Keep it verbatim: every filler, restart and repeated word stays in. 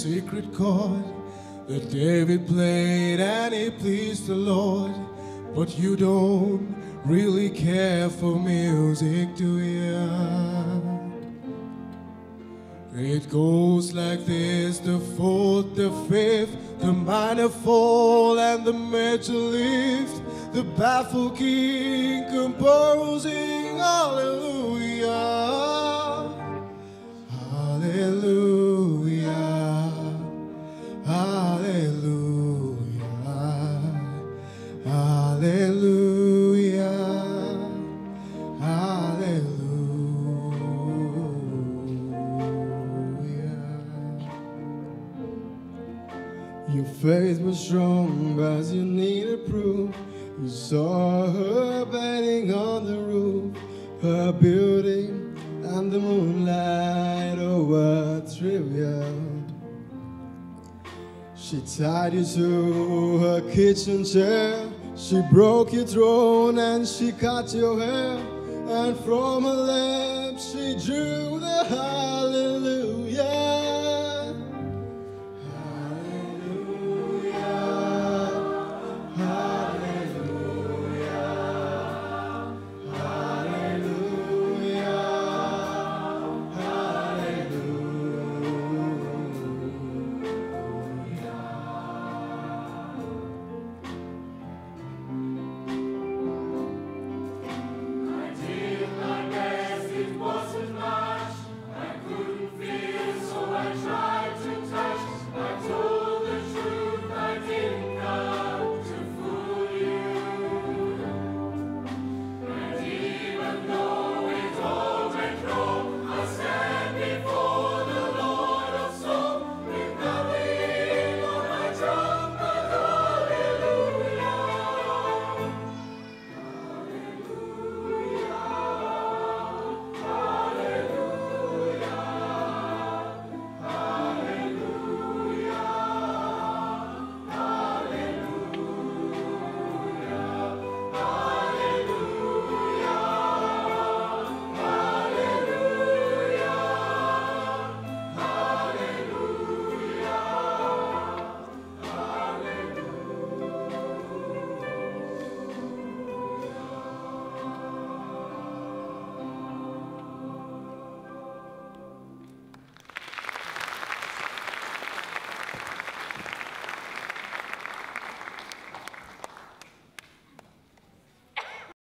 secret chord that David played and it pleased the Lord. But you don't really care for music, do you? It goes like this: the fourth, the fifth, the minor fall and the major lift, the baffled king composing hallelujah, hallelujah, hallelujah, hallelujah, hallelujah. Your faith was strong, but you needed proof. You saw her bathing on the roof, her beauty and the moonlight, oh what trivial. She tied you to her kitchen chair, she broke your throne and she cut your hair, and from her lips she drew the heart.